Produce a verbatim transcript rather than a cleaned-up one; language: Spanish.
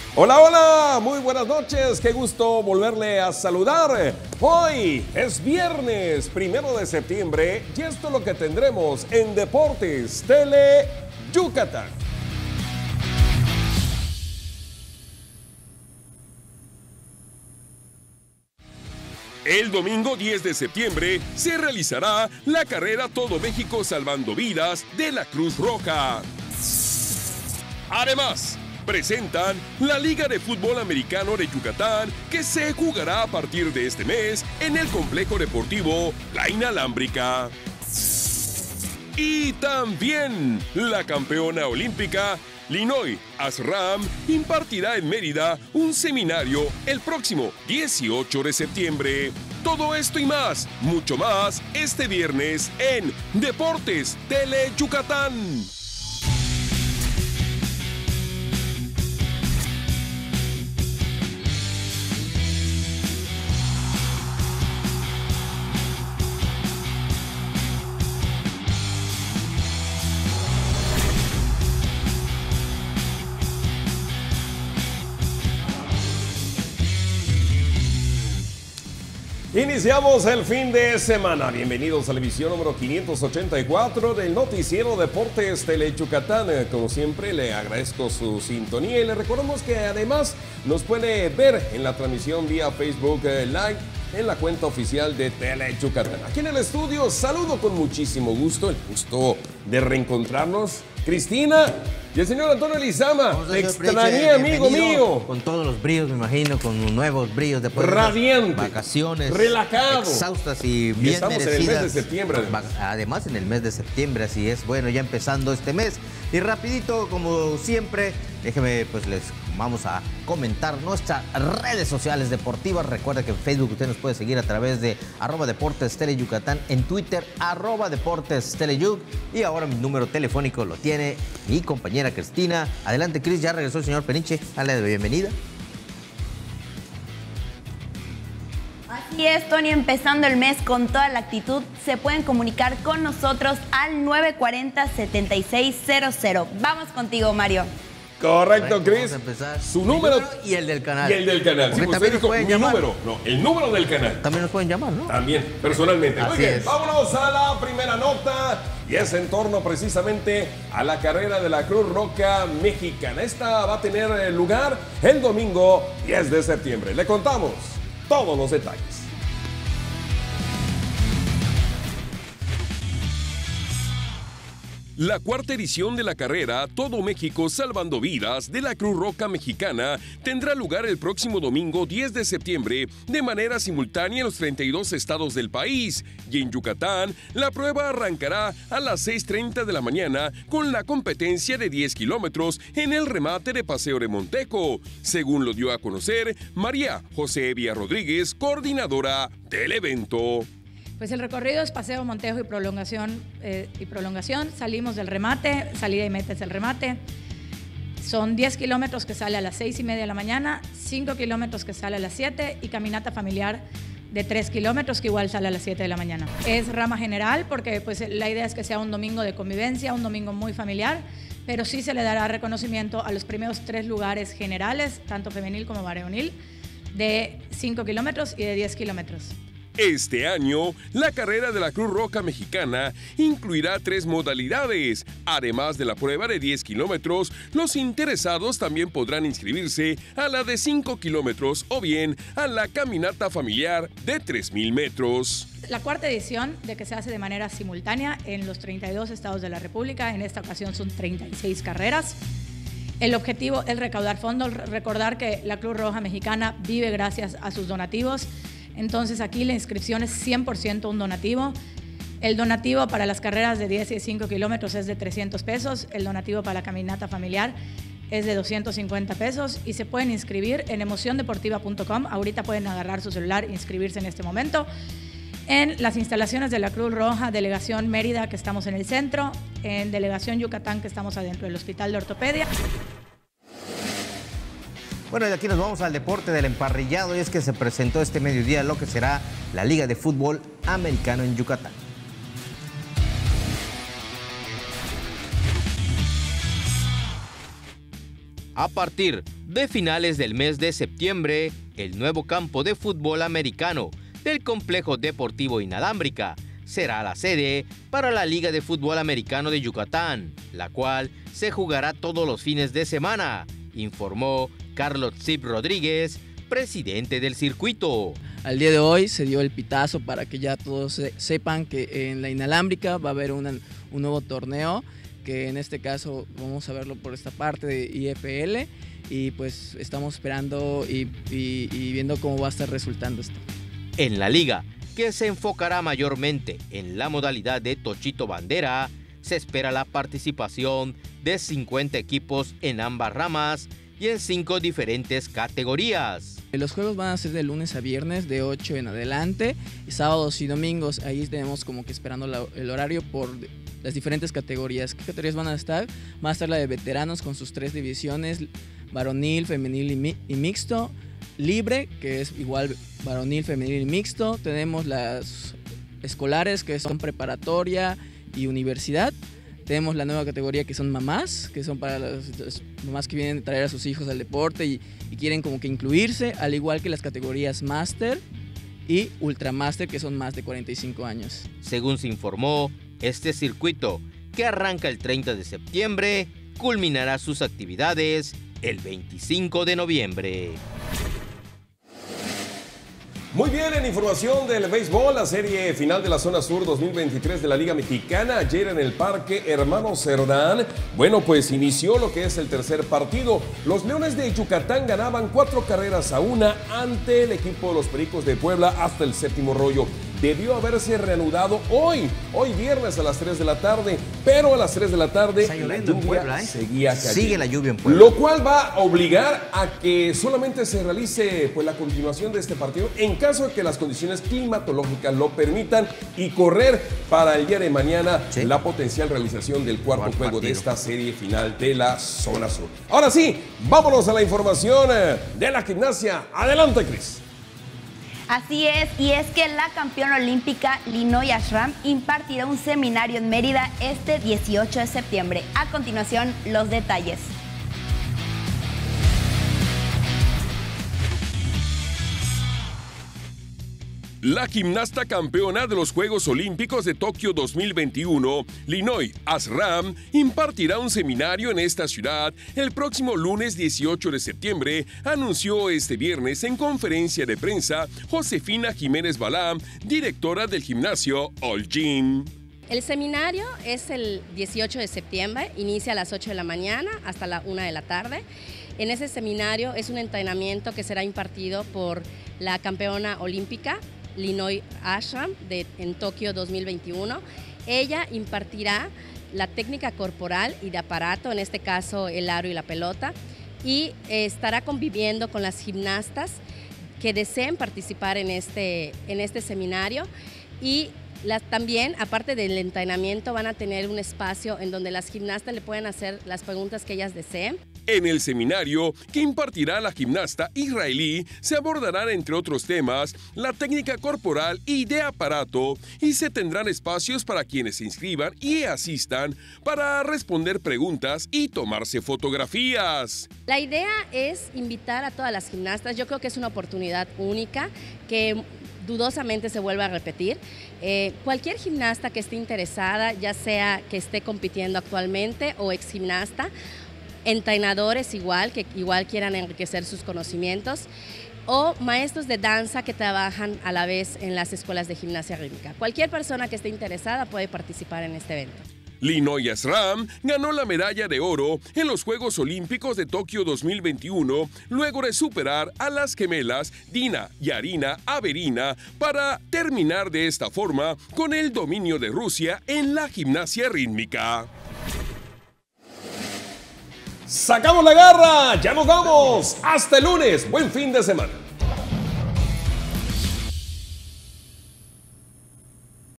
Hola, hola, muy buenas noches, qué gusto volverle a saludar. Hoy es viernes, primero de septiembre, y esto es lo que tendremos en Deportes Tele Yucatán. El domingo diez de septiembre se realizará la carrera Todo México Salvando Vidas de la Cruz Roja. Además, presentan la Liga de Fútbol Americano de Yucatán, que se jugará a partir de este mes en el complejo deportivo La Inalámbrica. Y también la campeona olímpica Linoy Asram impartirá en Mérida un seminario el próximo dieciocho de septiembre. Todo esto y más, mucho más, este viernes en Deportes Tele Yucatán. Iniciamos el fin de semana. Bienvenidos a la emisión número quinientos ochenta y cuatro del noticiero Deportes Tele Yucatán. Como siempre, le agradezco su sintonía y le recordamos que además nos puede ver en la transmisión vía Facebook Live en la cuenta oficial de Tele Yucatán. Aquí en el estudio saludo con muchísimo gusto, el gusto de reencontrarnos, Cristina y el señor Antonio Lizama. Te extrañé, amigo mío. Con todos los brillos, me imagino, con nuevos brillos después radiante, de vacaciones, relajado, exhaustas y bien y estamos merecidas. En el mes de septiembre. Además. además, en el mes de septiembre, así es. Bueno, ya empezando este mes. Y rapidito, como siempre, déjeme, pues les vamos a comentar nuestras redes sociales deportivas. Recuerda que en Facebook usted nos puede seguir a través de arroba Deportes Tele Yucatán, en Twitter, arroba Deportes Teleyuc, y ahora mi número telefónico lo tiene mi compañera Cristina. Adelante, Cris, ya regresó el señor Peniche. Dale de bienvenida. Así es, Tony, empezando el mes con toda la actitud, se pueden comunicar con nosotros al nueve cuatro cero, siete seis cero cero. Vamos contigo, Mario. Correcto, Cris. Vamos a empezar. Su número, número y el del canal. Y el del canal. Porque Sí, también nos dijo, pueden mi llamar. número. No, el número del canal. También nos pueden llamar, ¿no? También, personalmente. Muy Así bien, es. vámonos a la primera nota. Y es en torno precisamente a la carrera de la Cruz Roja Mexicana. Esta va a tener lugar el domingo diez de septiembre. Le contamos todos los detalles. La cuarta edición de la carrera Todo México Salvando Vidas de la Cruz Roja Mexicana tendrá lugar el próximo domingo diez de septiembre de manera simultánea en los treinta y dos estados del país. Y en Yucatán, la prueba arrancará a las seis treinta de la mañana con la competencia de diez kilómetros en el remate de Paseo de Montejo, según lo dio a conocer María José Villa Rodríguez, coordinadora del evento. Pues el recorrido es paseo, Montejo y prolongación, eh, y prolongación. Salimos del remate, salida y meta es el remate. Son diez kilómetros que sale a las seis y media de la mañana, cinco kilómetros que sale a las siete y caminata familiar de tres kilómetros que igual sale a las siete de la mañana. Es rama general porque pues, la idea es que sea un domingo de convivencia, un domingo muy familiar, pero sí se le dará reconocimiento a los primeros tres lugares generales, tanto femenil como varonil, de cinco kilómetros y de diez kilómetros. Este año, la carrera de la Cruz Roja Mexicana incluirá tres modalidades. Además de la prueba de diez kilómetros, los interesados también podrán inscribirse a la de cinco kilómetros o bien a la caminata familiar de tres mil metros. La cuarta edición de que se hace de manera simultánea en los treinta y dos estados de la República. En esta ocasión son treinta y seis carreras. El objetivo es recaudar fondos, recordar que la Cruz Roja Mexicana vive gracias a sus donativos. Entonces aquí la inscripción es cien por ciento un donativo. El donativo para las carreras de diez y cinco kilómetros es de trescientos pesos. El donativo para la caminata familiar es de doscientos cincuenta pesos y se pueden inscribir en emoción deportiva punto com. Ahorita pueden agarrar su celular e inscribirse en este momento. En las instalaciones de la Cruz Roja, Delegación Mérida, que estamos en el centro, en Delegación Yucatán, que estamos adentro del Hospital de Ortopedia. Bueno, y aquí nos vamos al deporte del emparrillado, y es que se presentó este mediodía lo que será la Liga de Fútbol Americano en Yucatán. A partir de finales del mes de septiembre, el nuevo campo de fútbol americano del Complejo Deportivo Inalámbrica será la sede para la Liga de Fútbol Americano de Yucatán, la cual se jugará todos los fines de semana, informó Carlos Zip Rodríguez, presidente del circuito. Al día de hoy se dio el pitazo para que ya todos se sepan que en la Inalámbrica va a haber una, un nuevo torneo, que en este caso vamos a verlo por esta parte de I F L, y pues estamos esperando y, y, y viendo cómo va a estar resultando esto. En la liga, que se enfocará mayormente en la modalidad de tochito bandera, se espera la participación de cincuenta equipos en ambas ramas y en cinco diferentes categorías. Los juegos van a ser de lunes a viernes, de ocho en adelante, y sábados y domingos. Ahí tenemos como que esperando la, el horario por las diferentes categorías. ¿Qué categorías van a estar? Va a estar la de veteranos con sus tres divisiones, varonil, femenil y, mi, y mixto, libre, que es igual varonil, femenil y mixto. Tenemos las escolares, que son preparatoria y universidad. Tenemos la nueva categoría, que son mamás, que son para las, las mamás que vienen a traer a sus hijos al deporte y, y quieren como que incluirse, al igual que las categorías máster y ultramaster, que son más de cuarenta y cinco años. Según se informó, este circuito, que arranca el treinta de septiembre, culminará sus actividades el veinticinco de noviembre. Muy bien, en información del béisbol, la serie final de la Zona Sur dos mil veintitrés de la Liga Mexicana, ayer en el Parque Hermano Cerdán, bueno, pues inició lo que es el tercer partido. Los Leones de Yucatán ganaban cuatro carreras a una ante el equipo de los Pericos de Puebla hasta el séptimo rollo. Debió haberse reanudado hoy, hoy viernes a las tres de la tarde, pero a las tres de la tarde la lluvia en Puebla, ¿eh? seguía cayendo. Sigue la lluvia en Puebla. Lo cual va a obligar a que solamente se realice pues, la continuación de este partido en caso de que las condiciones climatológicas lo permitan y correr para el día de mañana ¿Sí? la potencial realización del cuarto ¿Cuál juego partido? de esta serie final de la Zona Sur. Ahora sí, vámonos a la información de la gimnasia. Adelante, Cris. Así es, y es que la campeona olímpica Linoy Ashram impartirá un seminario en Mérida este dieciocho de septiembre. A continuación, los detalles. La gimnasta campeona de los Juegos Olímpicos de Tokio dos mil veintiuno, Linoy Ashram, impartirá un seminario en esta ciudad el próximo lunes dieciocho de septiembre, anunció este viernes en conferencia de prensa Josefina Jiménez Balam, directora del gimnasio All Gym. El seminario es el dieciocho de septiembre, inicia a las ocho de la mañana hasta la una de la tarde. En ese seminario es un entrenamiento que será impartido por la campeona olímpica Linoy Ashram de, en Tokio dos mil veintiuno. Ella impartirá la técnica corporal y de aparato, en este caso el aro y la pelota, y eh, estará conviviendo con las gimnastas que deseen participar en este, en este seminario. Y las, también, aparte del entrenamiento, van a tener un espacio en donde las gimnastas le pueden hacer las preguntas que ellas deseen. En el seminario que impartirá la gimnasta israelí se abordarán, entre otros temas, la técnica corporal y de aparato, y se tendrán espacios para quienes se inscriban y asistan para responder preguntas y tomarse fotografías. La idea es invitar a todas las gimnastas. Yo creo que es una oportunidad única que dudosamente se vuelva a repetir. Eh, cualquier gimnasta que esté interesada, ya sea que esté compitiendo actualmente o ex gimnasta, entrenadores igual, que igual quieran enriquecer sus conocimientos, o maestros de danza que trabajan a la vez en las escuelas de gimnasia rítmica. Cualquier persona que esté interesada puede participar en este evento. Linoy Ashram ganó la medalla de oro en los Juegos Olímpicos de Tokio dos mil veintiuno, luego de superar a las gemelas Dina y Arina Averina para terminar de esta forma con el dominio de Rusia en la gimnasia rítmica. ¡Sacamos la garra! ¡Ya nos vamos! ¡Hasta el lunes! ¡Buen fin de semana!